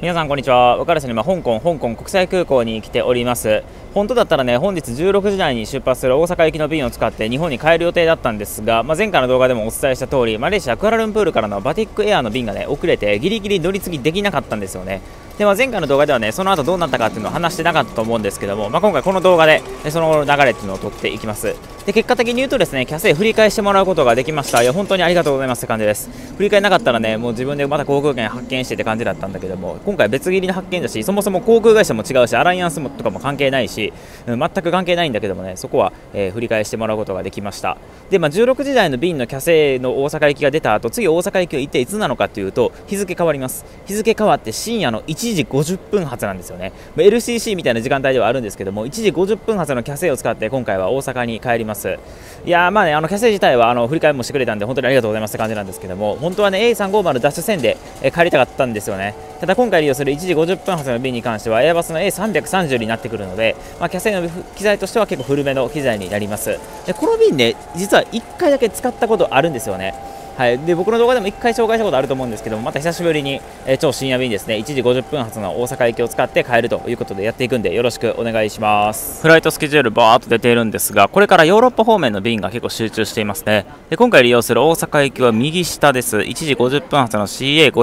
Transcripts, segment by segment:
皆さんこんにちは。僕はですね、今香港国際空港に来ております。本当だったらね、本日16時台に出発する大阪行きの便を使って日本に帰る予定だったんですが、前回の動画でもお伝えした通り、マレーシアクアラルンプールからのバティックエアの便がね遅れてギリギリ乗り継ぎできなかったんですよね。で、前回の動画ではね、その後どうなったかっていうのを話してなかったと思うんですけども、今回この動画でその流れっていうのを撮っていきます。で、結果的に言うとですね、キャセ振り返してもらうことができました。いや、本当にありがとうございますって感じです。振り返らなかったらね、もう自分でまた航空券発見してって感じだったんだけども、今回別切りの発見だし、そもそも航空会社も違うし、アライアンスとかも関係ないし、全く関係ないんだけどもね、そこは、振り返してもらうことができました。で、16時台の便のキャセの大阪行きが出た後、次大阪行きは一体いつなのかというと、日付変わります。日付変わって深夜の1時50分発なんですよね。LCC みたいな時間帯ではあるんですけども、1時50分発のキャセを使って今回は大阪に帰ります。いやー、まあね、キャセ自体は振り返りもしてくれたんで本当にありがとうございますって感じなんですけども、本当はね A350 ダッシュ線で帰りたかったんですよね。ただ今回利用する1時50分発の便に関してはエアバスの A330 になってくるので、キャセの機材としては結構古めの機材になります。で、この便ね、実は1回だけ使ったことあるんですよね。はい、で僕の動画でも1回紹介したことあると思うんですけども、また久しぶりに、超深夜便ですね、1時50分発の大阪行きを使って帰るということでやっていくんでよろしくお願いします。フライトスケジュールバーっと出ているんですが、これからヨーロッパ方面の便が結構集中していますね。で、今回利用する大阪行きは右下です。1時50分発の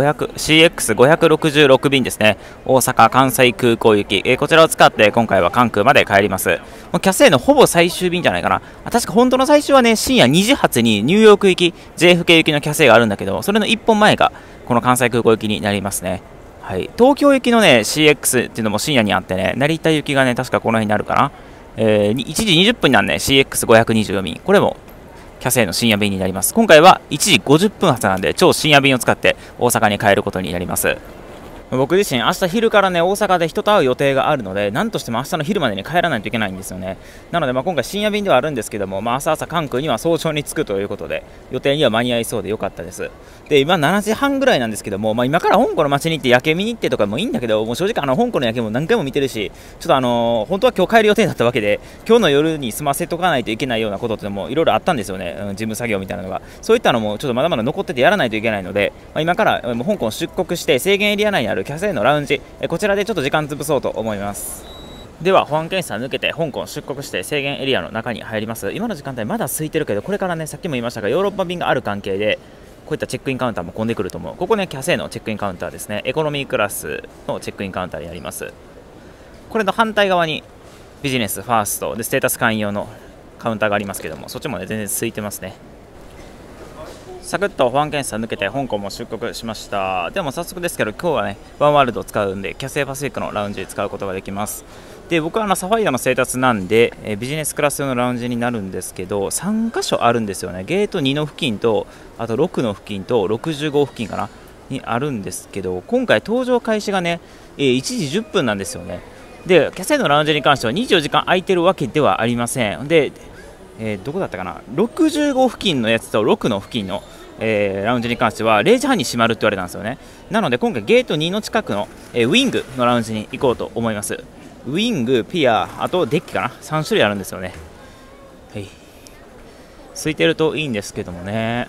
CX566 便ですね。大阪関西空港行き、こちらを使って今回は関空まで帰ります。もうキャセイのほぼ最終便じゃないかな。確か本当の最終はね、深夜2時発にニューヨーク行き JFK 行きのキャセイがあるんだけど、それの1本前がこの関西空港行きになりますね。はい、東京行きのね CX っていうのも深夜にあってね、成田行きがね確かこの辺になるかな。1時20分なんで CX524 便、これもキャセイの深夜便になります。今回は1時50分発なんで超深夜便を使って大阪に帰ることになります。僕自身明日昼からね大阪で人と会う予定があるので、何としても明日の昼までに帰らないといけないんですよね。なので今回深夜便ではあるんですけども、朝関空には早朝に着くということで予定には間に合いそうでよかったです。で、今7時半ぐらいなんですけども、今から香港の街に行って夜景見に行ってとかもいいんだけど、もう正直香港の夜景も何回も見てるし、ちょっと本当は今日帰る予定だったわけで、今日の夜に済ませとかないといけないようなことってもいろいろあったんですよね、事務作業みたいなのが。そういったのもちょっとまだまだ残っててやらないといけないので、今から香港出国して制限エリア内にあるキャセイのラウンジ、こちらでちょっと時間潰そうと思います。では保安検査抜けて香港出国して制限エリアの中に入ります。今の時間帯まだ空いてるけど、これからねさっきも言いましたがヨーロッパ便がある関係でこういったチェックインカウンターも混んでくると思う。ここねキャセイのチェックインカウンターですね。エコノミークラスのチェックインカウンターにあります。これの反対側にビジネスファーストでステータス会員用のカウンターがありますけども、そっちもね全然空いてますね。サクッと保安検査抜けて香港も出国しました。でも早速ですけど今日はねワンワールドを使うんでキャセイパシフィックのラウンジで使うことができます。で、僕はサファイアのステータスなんで、ビジネスクラス用のラウンジになるんですけど、3箇所あるんですよね。ゲート2の付近とあと6の付近と65付近かなにあるんですけど、今回搭乗開始がね1時10分なんですよね。で、キャセイのラウンジに関しては24時間空いてるわけではありません。で、どこだったかな、65付近のやつと6の付近のラウンジに関しては0時半に閉まるって言われたんですよね。なので今回ゲート2の近くの、ウィングのラウンジに行こうと思います。ウィング、ピア、あとデッキかな、3種類あるんですよね。はい、空いてるといいんですけどもね。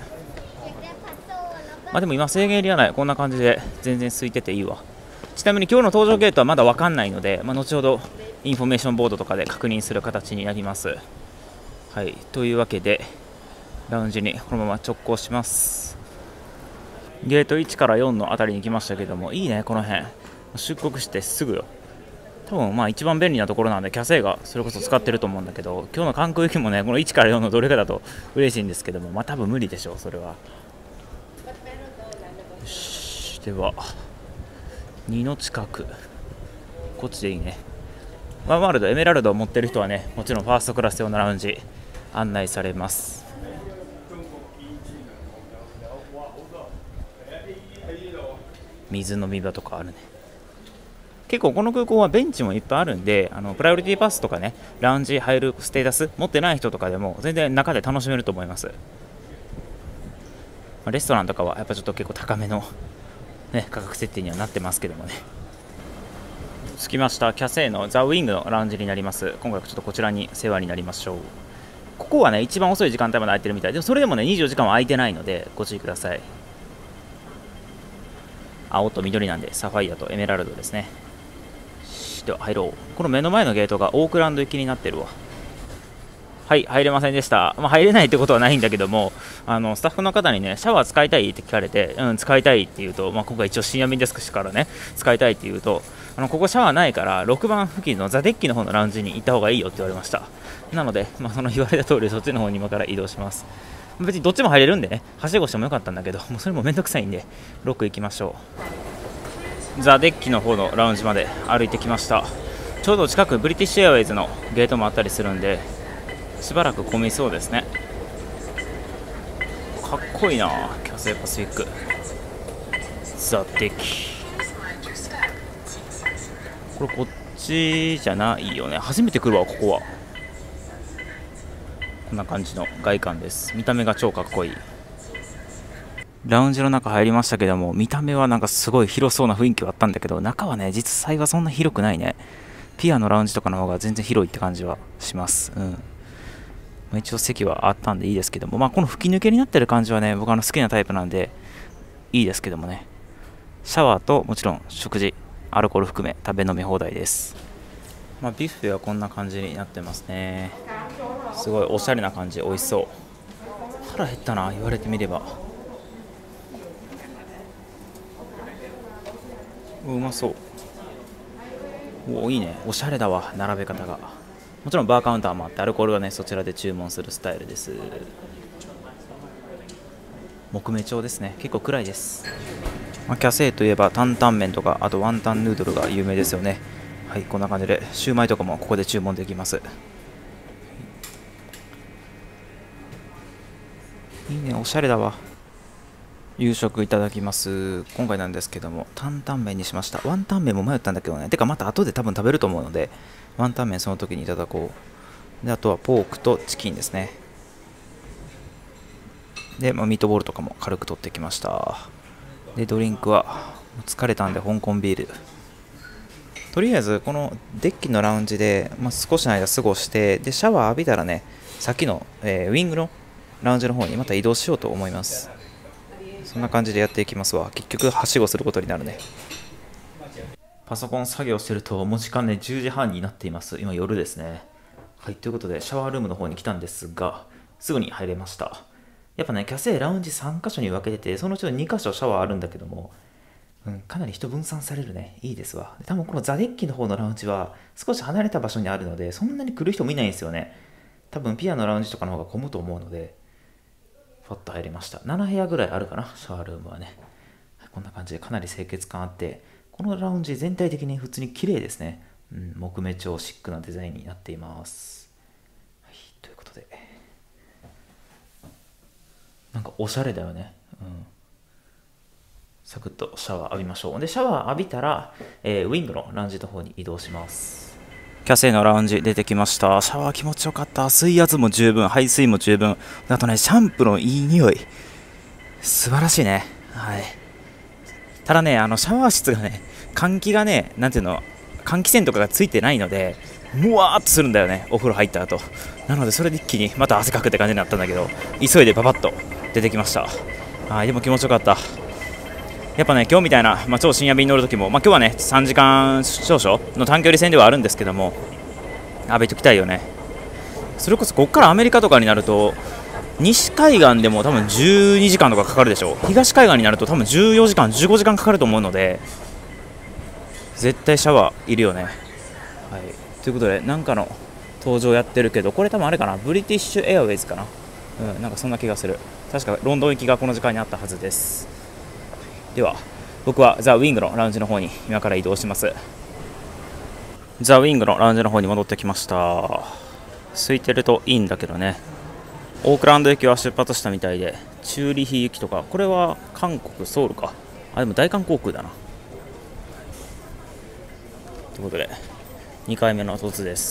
でも今制限エリア内こんな感じで全然空いてていいわ。ちなみに今日の搭乗ゲートはまだ分かんないので、後ほどインフォメーションボードとかで確認する形になります。はい、というわけでラウンジにこのまま直行します。ゲート1から4のあたりに来ましたけども、いいねこの辺。出国してすぐよ。多分一番便利なところなんでキャセイがそれこそ使ってると思うんだけど、今日の関空行きもねこの1から4のどれかだと嬉しいんですけども、多分無理でしょうそれは。よし、では2の近くこっちでいいね。ワンワールドエメラルドを持ってる人はねもちろんファーストクラス用のラウンジ案内されます。水飲み場とかあるね。結構この空港はベンチもいっぱいあるんで、プライオリティパスとかねラウンジ入るステータス持ってない人とかでも全然中で楽しめると思います。レストランとかはやっぱちょっと結構高めの、ね、価格設定にはなってますけどもね。着きました。キャセイのザ・ウィングのラウンジになります。今回ちょっとこちらに世話になりましょう。ここはね一番遅い時間帯まで空いてるみたいで、それでもね24時間は空いてないのでご注意ください。 青と緑なんでサファイアとエメラルドですね。では入ろう。この目の前のゲートがオークランド行きになってるわ。はい、入れませんでした。入れないってことはないんだけども、スタッフの方にね、シャワー使いたいって聞かれて、使いたいって言うと、今回一応深夜便ですからね、使いたいって言うと、ここシャワーないから、6番付近のザ・デッキの方のラウンジに行った方がいいよって言われました。なので、その言われた通り、そっちの方に今から移動します。別にどっちも入れるんでね、はしごしてもよかったんだけど、もうそれもめんどくさいんで、6行きましょう。ザ・デッキの方のラウンジまで歩いてきました。ちょうど近くブリティッシュエアウェイズのゲートもあったりするんで、しばらく混みそうですね。かっこいいな、キャセイパシフィックザ・デッキ。これこっちじゃないよね。初めて来るわ、ここは。こんな感じの外観です。見た目が超かっこいい。ラウンジの中入りましたけども、見た目はなんかすごい広そうな雰囲気はあったんだけど、中はね、実際はそんな広くないね。ピアのラウンジとかの方が全然広いって感じはします。一応席はあったんでいいですけども、この吹き抜けになってる感じはね、僕好きなタイプなんでいいですけどもね。シャワーともちろん食事、アルコール含め食べ飲み放題です。ビュッフェはこんな感じになってますね。すごいおしゃれな感じ、美味しそう。腹減ったな、言われてみれば。うまそう。お、いいね、おしゃれだわ、並べ方が。もちろんバーカウンターもあって、アルコールはね、そちらで注文するスタイルです。木目調ですね。結構暗いです。キャセイといえば担々麺とか、あとワンタンヌードルが有名ですよね。はい、こんな感じでシューマイとかもここで注文できます。いいね、おしゃれだわ。夕食いただきます。今回なんですけども、担々麺にしました。ワンタン麺も迷ったんだけどね。てかまた後で多分食べると思うので、ワンタン麺その時にいただこう。で、あとはポークとチキンですね。で、ミートボールとかも軽く取ってきました。で、ドリンクは疲れたんで香港ビール。とりあえずこのデッキのラウンジで、少しの間過ごして、でシャワー浴びたらね、さっきの、ウィングのラウンジの方にまた移動しようと思います。そんな感じでやっていきますわ。結局はしごすることになるね。パソコン作業してると、もう時間ね、10時半になっています。今夜ですね。はい、ということでシャワールームの方に来たんですが、すぐに入れました。やっぱね、キャセイラウンジ3箇所に分けてて、そのうちの2箇所シャワーあるんだけども、かなり人分散されるね。いいですわ。多分このザデッキの方のラウンジは少し離れた場所にあるので、そんなに来る人もいないんですよね。多分ピアのラウンジとかの方が混むと思うので、ファッと入れました。7部屋ぐらいあるかな、シャワールームはね。こんな感じでかなり清潔感あって、このラウンジ全体的に普通に綺麗ですね。木目調シックなデザインになっています。はい、ということで。なんかおしゃれだよね。サクッとシャワー浴びましょう。で、シャワー浴びたら、ウィングのラウンジの方に移動します。キャセイのラウンジ出てきました。シャワー気持ちよかった。水圧も十分、排水も十分。あとね、シャンプーのいい匂い。素晴らしいね。はい。ただね、シャワー室がね、換気がね、なんていうの、換気扇とかがついてないので、ムワーっとするんだよね、お風呂入った後。なので、それで一気にまた汗かくって感じになったんだけど、急いでパパッと出てきました。はい、でも気持ちよかった。やっぱね、今日みたいな、超深夜便に乗るときも、今日はね、3時間少々の短距離線ではあるんですけども、浴びときたいよね。それこそ、ここからアメリカとかになると、西海岸でも多分12時間とかかかるでしょ。東海岸になると多分14時間、15時間かかると思うので、絶対シャワーいるよね。はい。ということで、なんかの登場やってるけど、これ多分あれかな、ブリティッシュエアウェイズかな。なんかそんな気がする。確かロンドン行きがこの時間にあったはずです。では、僕はザ・ウィングのラウンジの方に今から移動します。ザ・ウィングのラウンジの方に戻ってきました。空いてるといいんだけどね。オークランド行きは出発したみたいで、チューリヒ行きとか、これは韓国ソウルか。でも大韓航空だな。ということで、2回目の突です。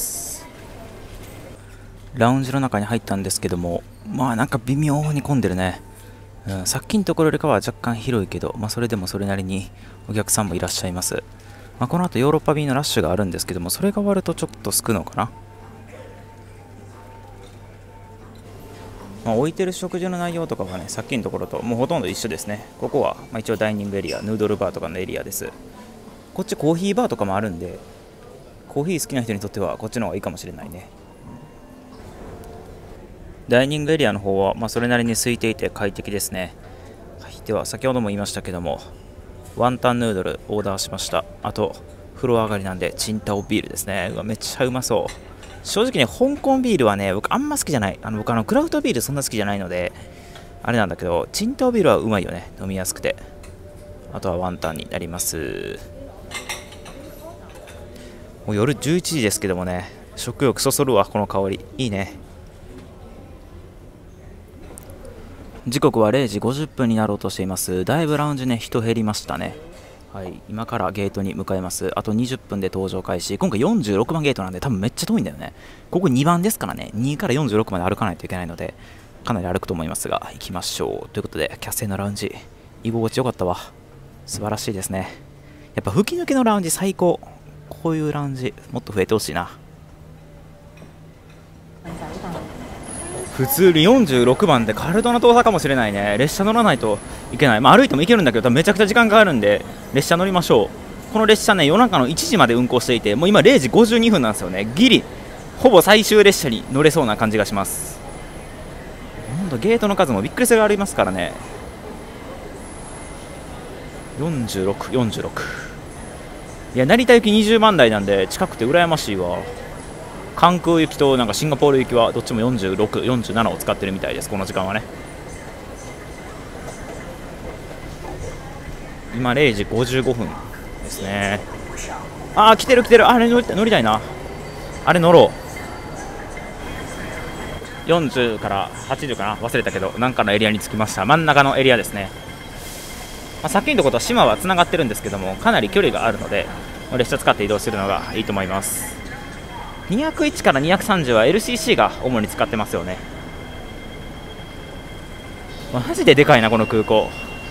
ラウンジの中に入ったんですけども、なんか微妙に混んでるね。さっきのところよりかは若干広いけど、それでもそれなりにお客さんもいらっしゃいます。この後ヨーロッパ便のラッシュがあるんですけども、それが終わるとちょっとすくのかな。 置いてる食事の内容とかはね、さっきのところともうほとんど一緒ですね。ここは、一応ダイニングエリア、ヌードルバーとかのエリアです。こっちコーヒーバーとかもあるんで、コーヒー好きな人にとってはこっちの方がいいかもしれないね。ダイニングエリアの方は、それなりに空いていて快適ですね。はい、では先ほども言いましたけども、ワンタンヌードルオーダーしました。あと風呂上がりなんでチンタオビールですね。うわめっちゃうまそう。正直ね、香港ビールはね、僕あんま好きじゃない。僕クラフトビールそんな好きじゃないのであれなんだけど、チンタオビールはうまいよね。飲みやすくて。あとはワンタンになります。もう夜11時ですけどもね、食欲そそるわ。この香りいいね。時刻は0時50分になろうとしています。だいぶラウンジね、人減りましたね。はい、今からゲートに向かいます。あと20分で搭乗開始。今回46番ゲートなんで多分めっちゃ遠いんだよね。ここ2番ですからね、2から46まで歩かないといけないので、かなり歩くと思いますが、行きましょう。ということで、キャセイのラウンジ、居心地よかったわ。素晴らしいですね。やっぱ吹き抜けのラウンジ最高。こういうラウンジ、もっと増えてほしいな。普通に46番でカルドナ遠さかもしれないね。列車乗らないといけない。歩いても行けるんだけど、多分めちゃくちゃ時間かかるんで、列車乗りましょう。この列車ね、夜中の1時まで運行していて、もう今0時52分なんですよね。ギリ、ほぼ最終列車に乗れそうな感じがします。ほんとゲートの数もびっくりするありますからね。46、46。いや、成田行き20万台なんで、近くて羨ましいわ。関空行きとなんかシンガポール行きはどっちも46、47を使ってるみたいです、この時間はね。今0時55分ですね。あー、来てる来てる。あれ乗りたいな。あれ乗ろう。40から80かな、忘れたけど、なんかのエリアに着きました。真ん中のエリアですね。さっきのところと島はつながってるんですけども、かなり距離があるので列車使って移動するのがいいと思います。201から230は LCC が主に使ってますよね。マジででかいなこの空港。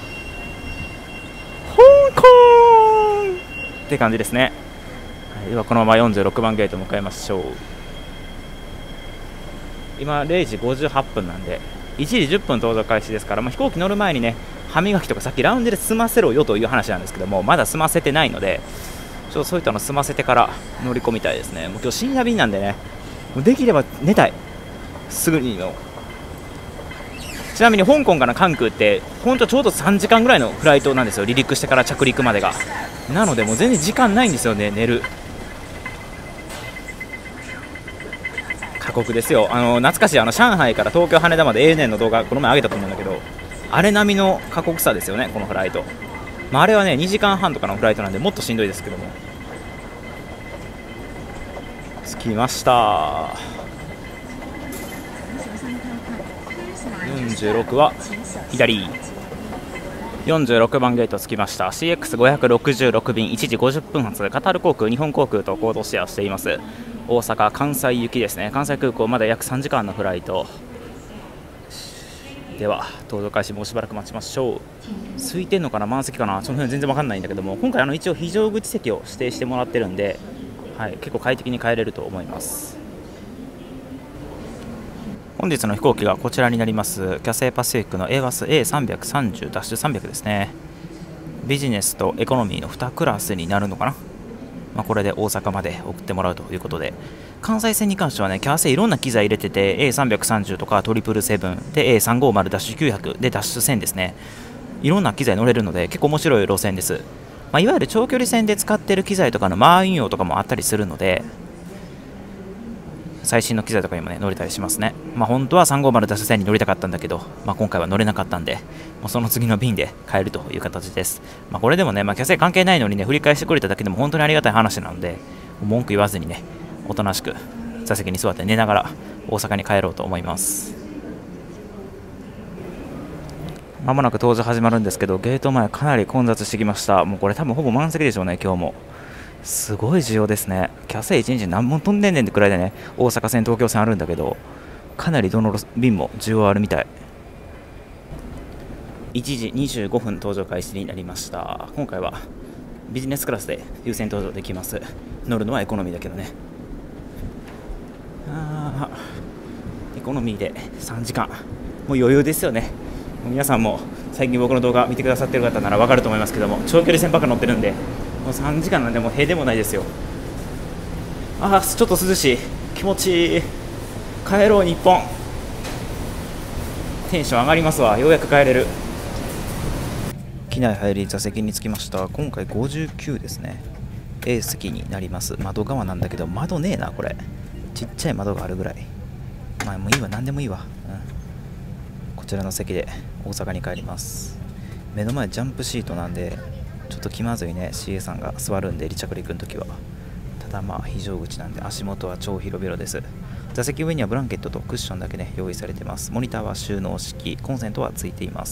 香港って感じですね。ではこのまま46番ゲート向かいましょう。今0時58分なんで1時10分搭乗開始ですから、飛行機乗る前にね、歯磨きとかさっきラウンジで済ませろよという話なんですけども、まだ済ませてないので、そういったの済ませてから乗り込みたいですね。もう今日深夜便なんでね、もうできれば寝たい、すぐにの。ちなみに香港から関空って本当ちょうど3時間ぐらいのフライトなんですよ、離陸してから着陸までが。なのでもう全然時間ないんですよね、寝る。過酷ですよ。懐かしい上海から東京羽田まで ANA の動画この前上げたと思うんだけど、あれ並みの過酷さですよね、このフライト。あれはね2時間半とかのフライトなんでもっとしんどいですけども。着きました。46は左。46番ゲート着きました。 CX566 便1時50分発、カタール航空、日本航空とコードシェアしています。大阪・関西行きですね。関西空港まで約3時間のフライトでは、搭乗開始もうしばらく待ちましょう。空いてんのかな、満席かな、その辺全然わかんないんだけども、今回一応非常口席を指定してもらってるんで、結構快適に帰れると思います。本日の飛行機がこちらになります。キャセイパシフィックの A バス A330-300 ですね。ビジネスとエコノミーの2クラスになるのかな。これで大阪まで送ってもらうということで、関西線に関してはね、キャセイいろんな機材入れてて、 A330 とか777で A350-900 でダッシュ線ですね。いろんな機材乗れるので結構面白い路線です。いわゆる長距離線で使ってる機材とかの満員用とかもあったりするので、最新の機材とかにもね乗れたりしますね。本当は350ダッシュ線に乗りたかったんだけど、今回は乗れなかったんで、その次の便で帰るという形です。これでもね、キャセイ関係ないのにね振り返してくれただけでも本当にありがたい話なので、文句言わずにねおとなしく座席に座って寝ながら大阪に帰ろうと思います。まもなく搭乗始まるんですけど、ゲート前かなり混雑してきました。もうこれ多分ほぼ満席でしょうね。今日もすごい需要ですね。キャセイ1日何本飛んでんねんってくらいでね、大阪線東京線あるんだけど、かなりどの便も需要あるみたい。1時25分搭乗開始になりました。今回はビジネスクラスで優先搭乗できます。乗るのはエコノミーだけどね。エコノミーで3時間もう余裕ですよね。もう皆さんも最近僕の動画見てくださってる方なら分かると思いますけども、長距離船ばっか乗ってるんで、もう3時間なんでもう平でもないですよ。ああ、ちょっと涼しい、気持ちいい。帰ろう日本。テンション上がりますわ。ようやく帰れる。機内入り座席に着きました。今回59ですね。A 席になります。窓側なんだけど窓ねえな、これちっちゃい窓があるぐらい。まあもういいわ、何でもいいわ、こちらの席で大阪に帰ります。目の前ジャンプシートなんでちょっと気まずいね。 CA さんが座るんで離着陸の時は。ただまあ非常口なんで足元は超広々です。座席上にはブランケットとクッションだけね用意されてます。モニターは収納式、コンセントはついています。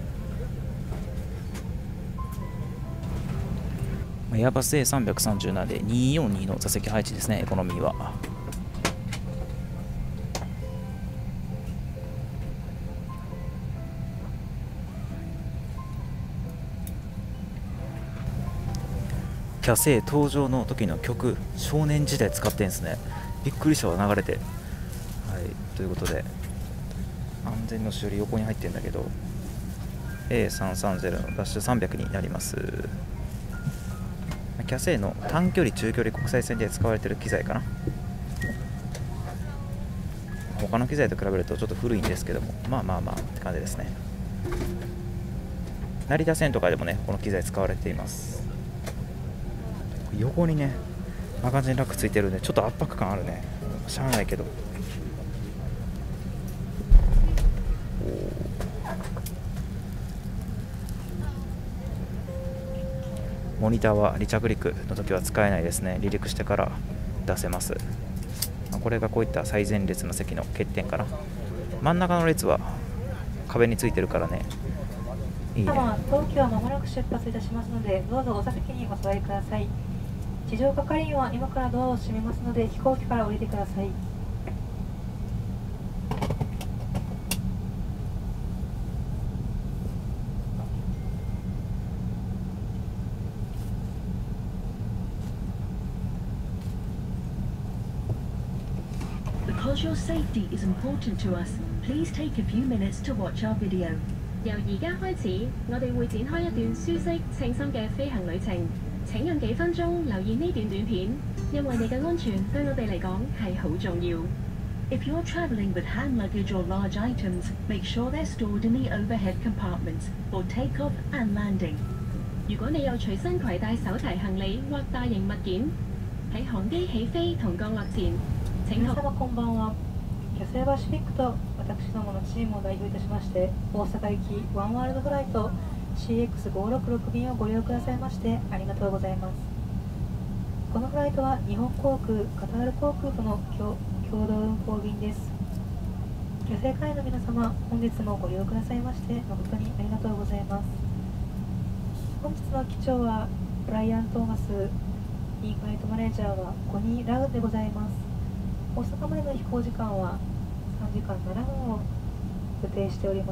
エアバス A330 で242の座席配置ですね。エコノミーはキャセイ登場の時の曲、少年時代使ってんですね。びっくりしたわ、流れて。はい、ということで安全の修理横に入ってるんだけど A330 のダッシュ300になります。キャセイの短距離中距離国際線で使われている機材かな。他の機材と比べるとちょっと古いんですけども、まあまあまあって感じですね。成田線とかでもねこの機材使われています。横にねマガジンラックついてるんでちょっと圧迫感あるね。しゃあないけど。モニターは離着陸の時は使えないですね。離陸してから出せます。これがこういった最前列の席の欠点かな。真ん中の列は壁についてるからね、いいね。 当機はまもなく出発いたしますので、どうぞお座席にお座りください。地上係員は今からドアを閉めますので、飛行機から降りてください。 Because your safety is important to us, please take a few minutes to watch our video. 由而家開始，我哋會展開一段舒適、稱心嘅飛行旅程。請用幾分鐘留意呢段短片，因為你嘅安全對我哋嚟講係好重要。 If you're traveling with hand luggage or large items, make sure they're stored in the overhead compartments for takeoff and landing. 如果你有隨身攜帶手提行李或大型物件，喺航機起飛同降落前，請皆様こんばんは。キャセイパシフィックと私どものチームを代表いたしまして、大阪行きワンワールドフライト CX566 便をご利用くださいましてありがとうございます。このフライトは日本航空、カタール航空との共同運航便です。キャセイ会員の皆様、本日もご利用くださいまして誠にありがとうございます。本日の機長はブライアン・トーマス、インフライトマネージャーはコニー・ラウでございます。大阪までの飛行時間は3時間7分を予定しております。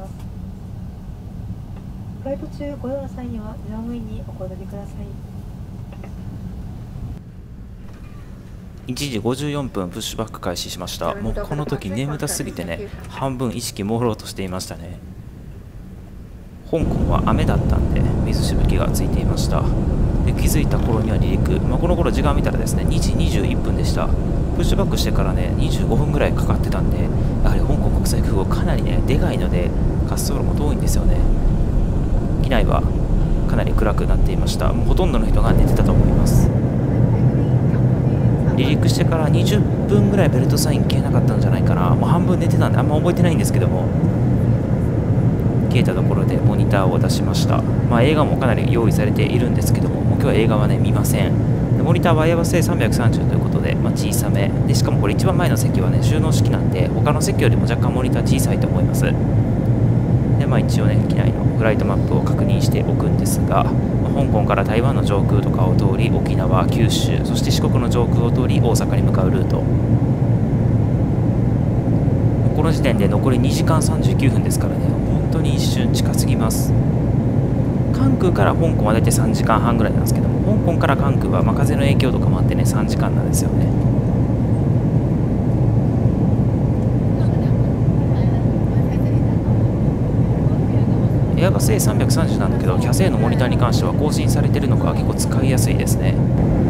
フライト中ご用の際には乗務員にお声掛けください。 1時54分プッシュバック開始しました。もうこの時眠たすぎてね半分意識朦朧としていましたね。香港は雨だったんで水しぶきがついていました。で気づいた頃には離陸、この頃時間見たらですね2時21分でした。プッシュバックしてからね25分ぐらいかかってたんで、やはり香港国際空港かなりねでかいので滑走路も遠いんですよね。機内はかなり暗くなっていました。もうほとんどの人が寝てたと思います。離陸してから20分ぐらいベルトサイン消えなかったんじゃないかな。もう半分寝てたんであんま覚えてないんですけども、消えたところでモニターを出しました。映画もかなり用意されているんですけども、もう今日は映画はね見ません。でモニターはエアバス A330 ということで、小さめで、しかもこれ一番前の席はね収納式なんで他の席よりも若干モニター小さいと思います。で一応ね機内のフライトマップを確認しておくんですが、香港から台湾の上空とかを通り沖縄、九州、そして四国の上空を通り大阪に向かうルート。この時点で残り2時間39分ですからね、本当に一瞬近すぎます。関空から香港は大体3時間半ぐらいなんですけども、香港から関空は風の影響とかもあってね3時間なんですよね。 エアバス A330 なんだけど、キャセイのモニターに関しては更新されてるのか結構使いやすいですね。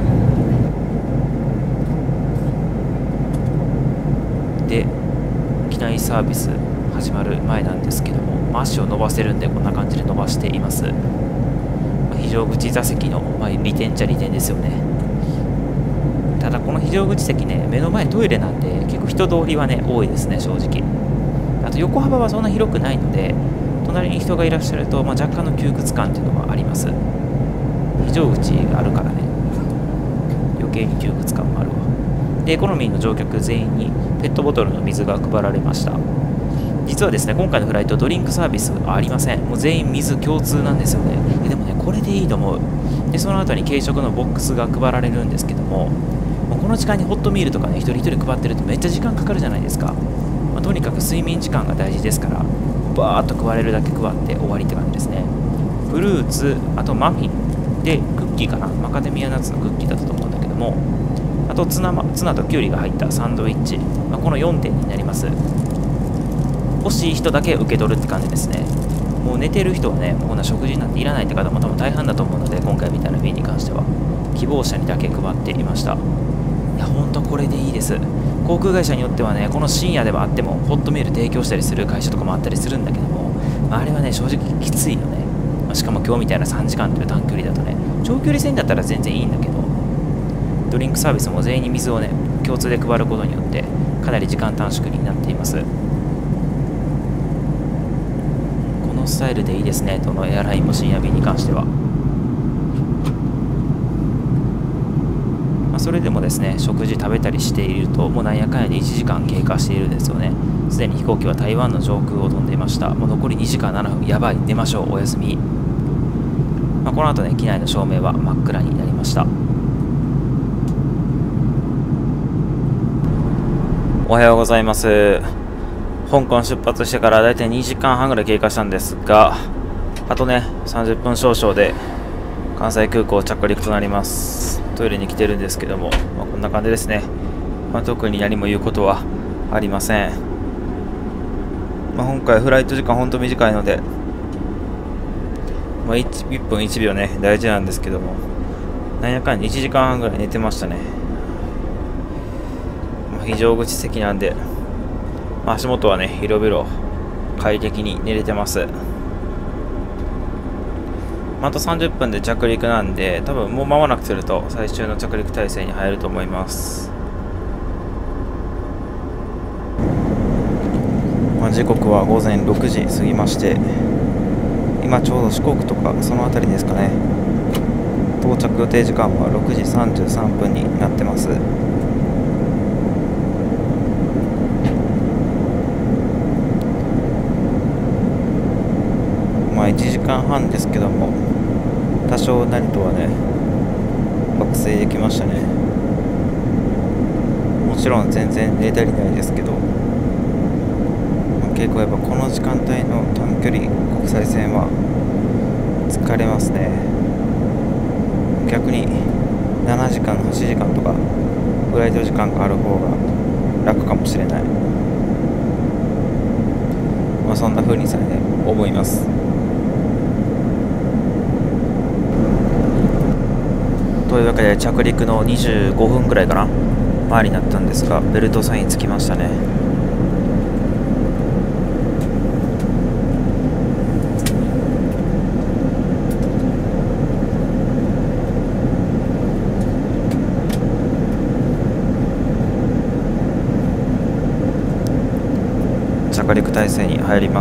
で、機内サービス始まる前なんですけども、足を伸ばせるんでこんな感じで伸ばしています。非常口座席の、利点っちゃ利点ですよね。ただこの非常口席ね、目の前トイレなんで結構人通りはね多いですね、正直。あと横幅はそんな広くないので、隣に人がいらっしゃると、若干の窮屈感っていうのがあります。非常口があるからね、余計に窮屈感もあるわ。で、エコノミーの乗客全員にペットボトルの水が配られました。実はですね、今回のフライトドリンクサービスはありません。もう全員水共通なんですよね。でもね、これでいいと思う。で、その後に軽食のボックスが配られるんですけども、この時間にホットミールとかね、一人一人配ってるとめっちゃ時間かかるじゃないですか。とにかく睡眠時間が大事ですから、バーっと配れるだけ配って終わりって感じですね。フルーツ、あとマフィンでクッキーかな、マカデミアナッツのクッキーだったと思うんだけども、あとツナとキュウリが入ったサンドイッチ、この4点になります。欲しい人だけ受け取るって感じですね。もう寝てる人はね、もうこんな食事なんていらないって方も多分大半だと思うので、今回みたいな便に関しては希望者にだけ配っていました。いや、ほんとこれでいいです。航空会社によってはね、この深夜ではあってもホットミール提供したりする会社とかもあったりするんだけども、あれはね、正直きついよね。しかも今日みたいな3時間という短距離だとね、長距離線だったら全然いいんだけど、ドリンクサービスも全員に水をね、共通で配ることによってかなり時間短縮になっています。このスタイルでいいですね、どのエアラインも深夜便に関しては。それでもですね、食事食べたりしていると、もうなんやかんやで1時間経過しているんですよね。すでに飛行機は台湾の上空を飛んでいました。もう残り2時間7分、やばい、寝ましょう、おやすみ。この後ね、機内の照明は真っ暗になりました。おはようございます。香港出発してからだいたい2時間半ぐらい経過したんですが、あとね、30分少々で関西空港着陸となります。トイレに来てるんですけども、こんな感じですね。特に何も言うことはありません。今回フライト時間ほんと短いので、1分1秒ね、大事なんですけども、なんやかんや1時間半ぐらい寝てましたね。非常口席なんで、足元はね、広々快適に寝れてます。あと30分で着陸なんで、多分もう間もなくすると最終の着陸態勢に入ると思います。時刻は午前6時過ぎまして、今ちょうど四国とかその辺りですかね。到着予定時間は6時33分になってます。1時間半ですけども、多少なりとはね、爆睡できましたね。もちろん全然寝足りないですけど、結構やっぱこの時間帯の短距離国際線は疲れますね。逆に7時間8時間とかフライト時間がある方が楽かもしれない。そんな風にさえね、思います。というわけで着陸の25分ぐらいかな前になったんですが、ベルトサインつきましたね。着陸態勢に入ります。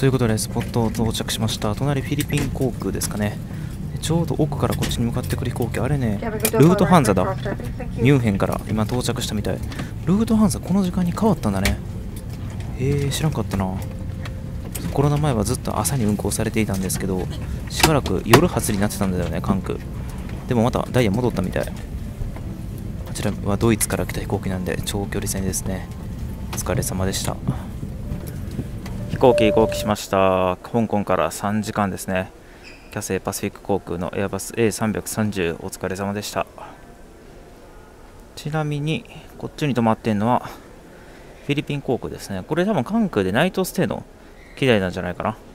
ということでスポット到着しました。隣フィリピン航空ですかね。ちょうど奥からこっちに向かってくる飛行機、あれね、ルートハンザだ。ミュンヘンから今到着したみたい。ルートハンザこの時間に変わったんだね。知らんかったな。コロナ前はずっと朝に運航されていたんですけど、しばらく夜発になってたんだよね、関空。でもまたダイヤ戻ったみたい。こちらはドイツから来た飛行機なんで長距離戦ですね。お疲れ様でした。飛行機しました。香港から3時間ですね。キャセイパシフィック航空のエアバス A330、お疲れ様でした。ちなみにこっちに泊まってるのはフィリピン航空ですね。これ多分関空でナイトステイの機内なんじゃないかな。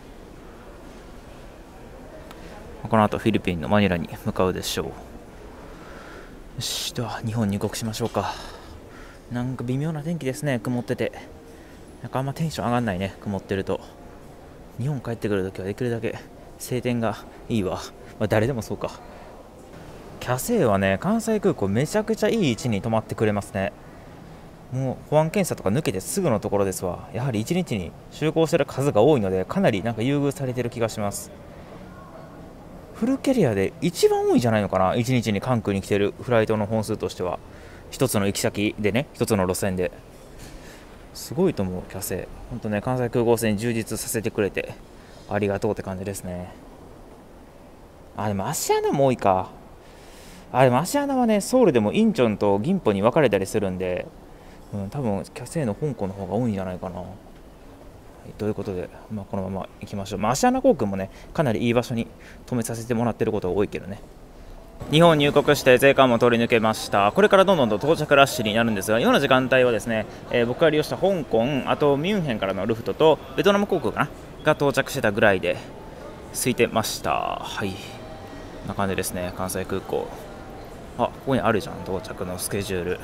この後フィリピンのマニラに向かうでしょう。よし、では日本入国しましょうか。なんか微妙な天気ですね。曇っててなんかあんまテンション上がんないね、曇ってると。日本帰ってくるときはできるだけ晴天がいいわ。誰でもそうか。キャセイはね、関西空港めちゃくちゃいい位置に止まってくれますね。もう保安検査とか抜けてすぐのところですわ。やはり1日に就航してる数が多いので、かなりなんか優遇されてる気がします。フルキャリアで一番多いんじゃないのかな、1日に関空に来てるフライトの本数としては。一つの行き先でね、一つの路線ですごいと思う。キャセイ本当ね、関西空港線充実させてくれてありがとうって感じですね。でも芦穴も多いか。でも芦穴はね、ソウルでもインチョンとギンポに分かれたりするんで、多分キャセイの香港の方が多いんじゃないかな。ということで、このまま行きましょう。芦穴航空もね、かなりいい場所に止めさせてもらってることが多いけどね。日本入国して税関も通り抜けました。これからどんどんと到着ラッシュになるんですが、今の時間帯はですね、僕が利用した香港、あとミュンヘンからのルフトとベトナム航空かなが到着してたぐらいで空いてました。はい、こんな感じですね。関西空港、ここにあるじゃん、到着のスケジュール。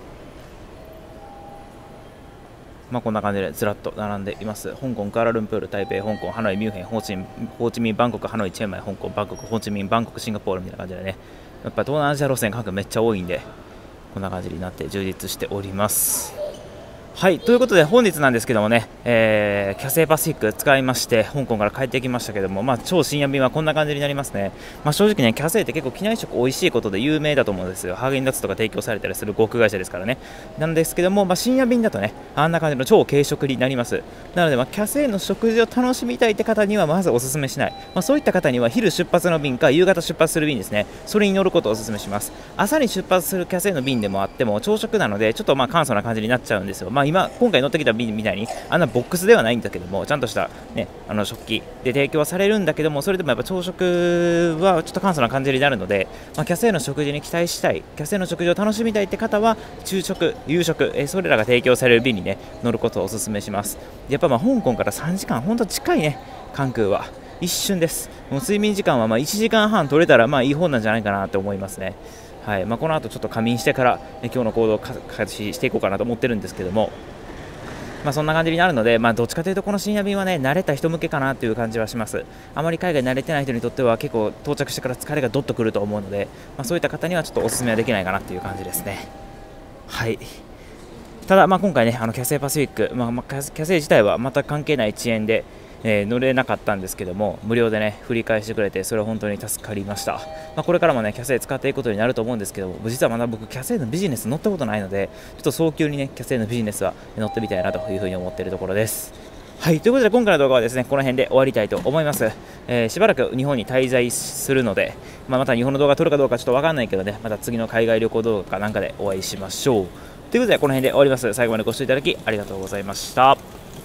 こんな感じでずらっと並んでいます。香港、クアラルンプール、台北、香港、ハノイ、ミュンヘン、ホーチミン、バンコク、ハノイ、チェンマイ、香港、バンコク、ホーチミン、バンコク、シンガポールみたいな感じでね、やっぱり東南アジア路線各めっちゃ多いんで、こんな感じになって充実しております。はい、ということで本日なんですけどもね、キャセイパシフィック使いまして香港から帰ってきましたけども、超深夜便はこんな感じになりますね。正直ね、キャセイって結構機内食美味しいことで有名だと思うんですよ。ハーゲンダッツとか提供されたりする航空会社ですからね。なんですけども、深夜便だとね、あんな感じの超軽食になります。なので、キャセイの食事を楽しみたいって方にはまずおすすめしない。そういった方には昼出発の便か夕方出発する便ですね、それに乗ることをおすすめします。朝に出発するキャセイの便でもあっても朝食なのでちょっと簡素な感じになっちゃうんですよ。今回乗ってきた便みたいにあんなボックスではないんだけども、ちゃんとした、ね、食器で提供はされるんだけども、それでもやっぱ朝食はちょっと簡素な感じになるので、キャセイの食事に期待したい、キャセイの食事を楽しみたいって方は昼食、夕食、それらが提供される便にね乗ることをおすすめします。やっぱ香港から3時間本当近いね。関空は一瞬です。もう睡眠時間は1時間半取れたらいい方なんじゃないかなと思いますね。はい、この後ちょっと仮眠してから今日の行動を開始していこうかなと思ってるんですけども、そんな感じになるので、どっちかというとこの深夜便はね慣れた人向けかなという感じはします。あまり海外慣れてない人にとっては結構到着してから疲れがどっとくると思うので、そういった方にはちょっとおすすめはできないかなという感じですね。はい、ただ今回ねキャセイパシフィック、キャセイ自体はまた関係ない遅延で乗れなかったんですけども、無料でね振り返してくれて、それは本当に助かりました。これからもねキャセイ使っていくことになると思うんですけども、実はまだ僕キャセイのビジネス乗ったことないので、ちょっと早急にねキャセイのビジネスは乗ってみたいなというふうに思っているところです。はい、ということで今回の動画はですねこの辺で終わりたいと思います。しばらく日本に滞在するので、また日本の動画撮るかどうかちょっと分かんないけどね、また次の海外旅行動画かなんかでお会いしましょう。ということでこの辺で終わります。最後までご視聴いただきありがとうございました。